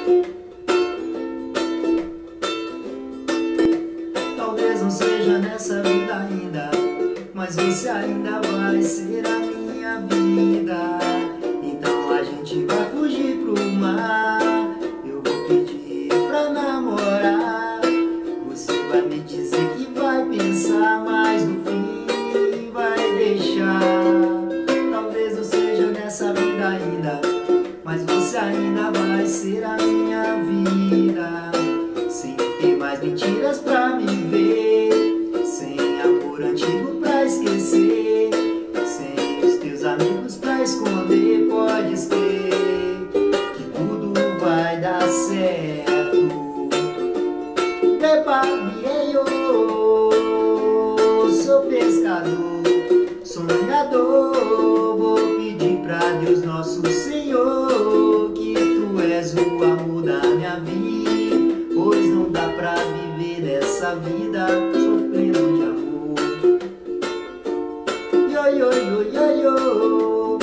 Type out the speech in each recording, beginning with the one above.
Talvez não seja nessa vida ainda, mas você ainda vai ser a minha vida. Então a gente vai fugir pro mar, eu vou pedir pra namorar. Você vai me dizer que vai pensar, mas no fim vai deixar. Talvez não seja nessa vida ainda, mas você ainda vai ser a minha vida. Sem ter mais mentiras pra me ver, sem amor antigo pra esquecer, sem os teus amigos pra esconder. Podes crer que tudo vai dar certo. Bebabiei-o, sou pescador, sonhador. Vou pedir pra Deus Nosso Senhor que tu és o amor da minha vida, pois não dá pra viver dessa vida sofrendo de amor. Yo, yo, yo, yo, yo.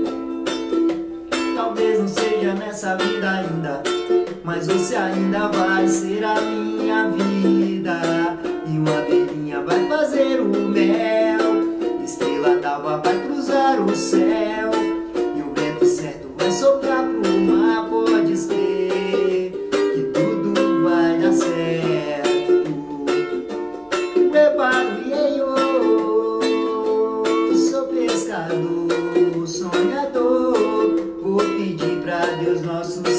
Talvez não seja nessa vida ainda, mas você ainda vai ser a minha vida. E uma abelhinha vai fazer o mel, estrela d'alva vai cruzar o céu, e o vento certo vai soprar pro mar. Podes crer que tudo vai dar certo. Bebabiei-o, sou pescador, sonhador. Vou pedir pra Deus Nosso